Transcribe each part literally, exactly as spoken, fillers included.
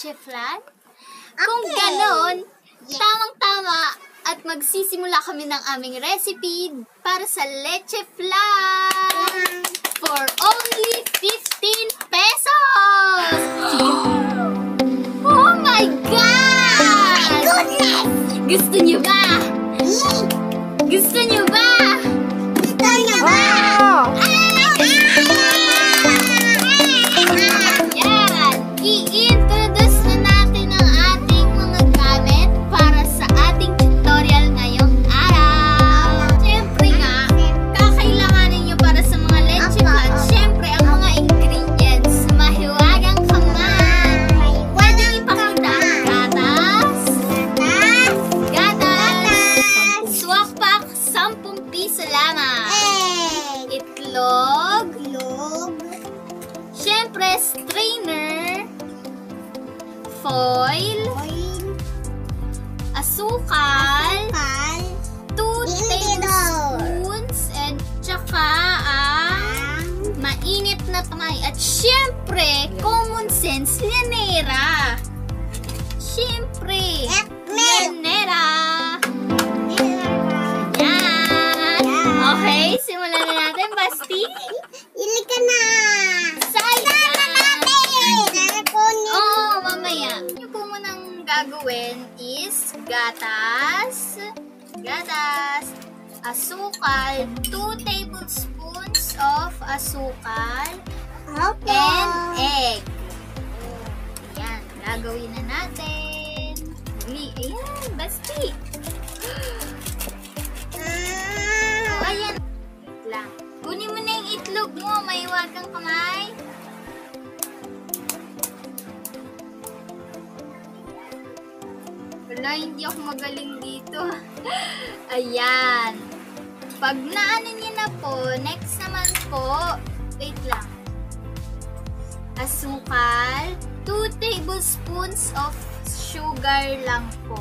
Leche Flan? Kung ganon, tamang-tama at magsisimula kami ng aming recipe para sa Leche Flan for only fifteen pesos! Oh my God! Gusto niyo ba? Gusto niyo ba? Gusto niyo ba? Yan! I-introduce na natin ang ating mga gamit para sa ating tutorial ngayong araw. Siyempre nga, kakailanganin nyo para sa mga leche flan, siyempre ang mga ingredients. Mahiwagang kamay. Pwede ipakita ang gatas. Gatas. Swak pack, sampung piso lamang. Itlog. Siyempre, strainer, foil, asukal, two tablespoons, and tsaka ang mainit na kamay. At siyempre, common sense, llanera. Siyempre, llanera. Yan. Okay, simulan na natin, Basti. Ili ka na! Oo, mamaya. Yung po munang gagawin is gatas, gatas, asukal, two tablespoons of asukal, and egg. Ayan, gagawin na natin. Dali, ayan, Basti. Oh, ayan. Wait lang. Kunin mo na yung itlog mo, may huwag kang kamay. Wala, hindi ako magaling dito. Ayan. Pag naano niyo na po, next naman po, wait lang. Asukal, two tablespoons of sugar lang po.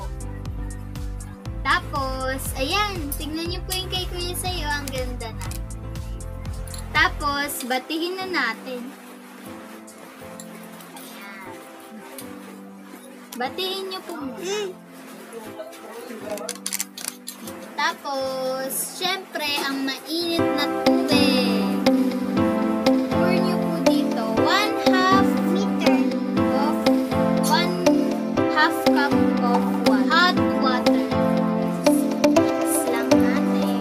Tapos, ayan, tignan niyo po yung kay Kuya sa'yo, ang ganda na. Tapos, batihin na natin. Ayan. Batihin niyo po muna. Tapos, syempre, ang mainit na tubig. Pour niyo po dito, one half liter of, one half cup of hot water. Mix lang natin.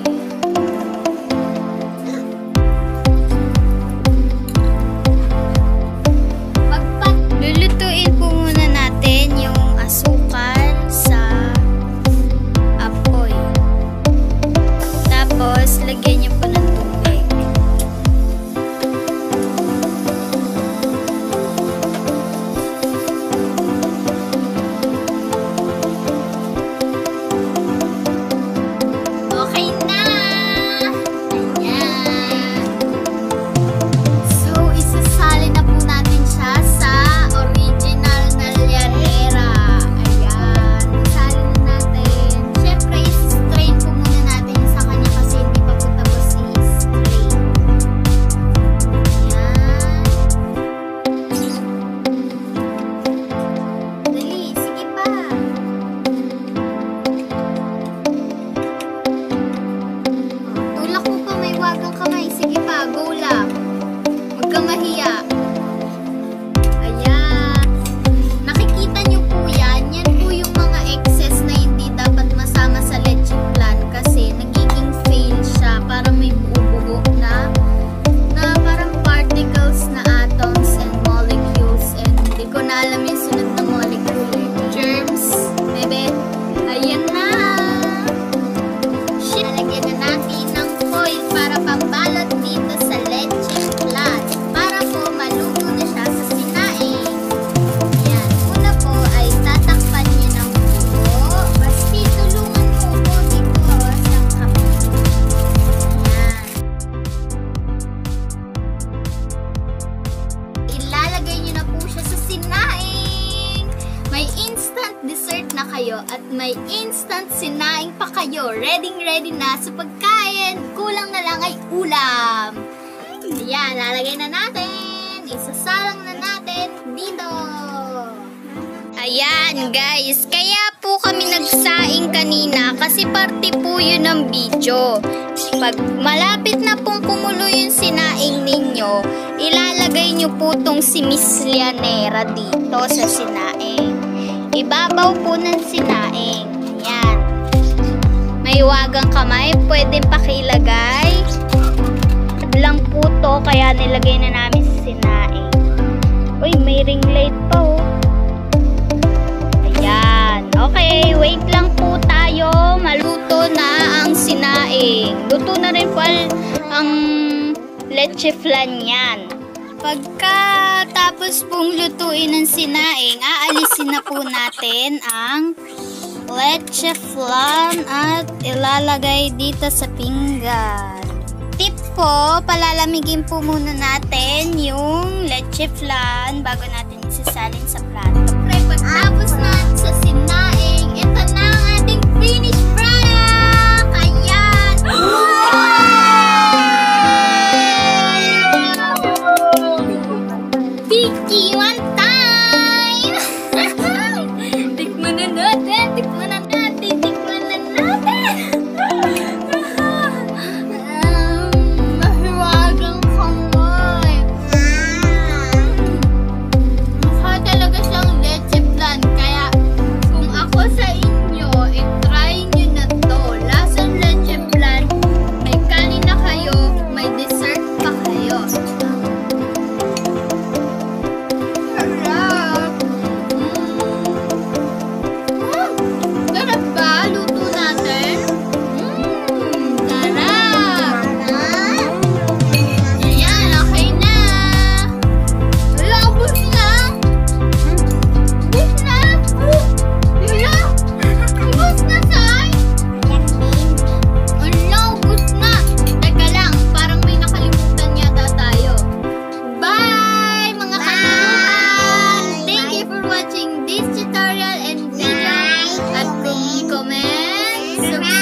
Pagpat, lulutuin po muna natin yung asukal sa apoy. Tapos, lagyan niyo po ng tubig. Okay na! Ayan. So, isasalin na po natin siya sa original na llanera. Ayan. Isalin na natin. Siyempre, isi-strain po muna natin sa kanya kasi hindi pa po tapos i-strain. Ayan. Dali, sige pa. Tulak mo pa, may wagang kamay. Sige pa, go lang. Huwag kang mahiya. Ayan. Nakikita niyo po yan. Yan po yung mga excess na hindi dapat masama sa leche flan kasi nagiging fail siya. Parang may buo-buo na na parang particles na atoms and molecules. And hindi ko na alam yung sunod na molecule. eh. Germs. Bebe. Ayan na. Shit. Nalagyan na natin ng foil para pambalot dito sa leche flan. Para po maluto na siya sa sinaing. Ayan. Una po ay tatakpan niyo ng buo. Basti, tulungan mo po dito sa kamay. Ayan. Ilalagay niyo na po siya sa sinaing. May instant dessert na kayo at may instant sinaing pa kayo. Ready ready na sa pagkain. Kulang na lang ay ulam. Ayan, lalagay na natin. Isasalang na natin dito. Ayan guys, kaya po kami nagsaing kanina kasi parte po yun ng video. Pag malapit na pong kumulo yung sinaing ninyo, ilalagay nyo po tong si Miss Lianera dito sa sinaing. Ibabaw po ng sinaing. Ayan. May wagang kamay, pwedeng pakilagay. Lang po to, kaya nilagay na namin sa sinaing. Uy, may ring light pa oh. Ayan. Okay, wait lang po tayo. Maluto na ang sinaing. Luto na rin po ang leche flan yan. Pagkatapos pong lutuin ng sinaing, aalisin na po natin ang leche flan at ilalagay dito sa pinggan. Tip po, palalamigin po muna natin yung leche flan bago natin isasalin sa plato. Pagkatapos na sa sinaing, ito na ang ating finished product! Ayan! Vicky, one time! Tikman na natin! Tikman na natin! Tikman na natin! Mahiwagang kamay! Mukha talaga siyang leche flan. Kaya kung ako sa inyo, i-try nyo na to. Lasang leche flan. May kanin na kayo, may dessert pa kayo. Sarap! Mm. Sarap ba? Luto natin? Mm, sarap! Ayan, okay na! Wala, ubos na! Ubos na! Wala! Ubos na, Sai! Wala, ubos na! Teka lang, parang may nakalimutan yata tayo. Bye, mga kaibigan! Thank you for watching this tutorial and video. At kung comment, subscribe,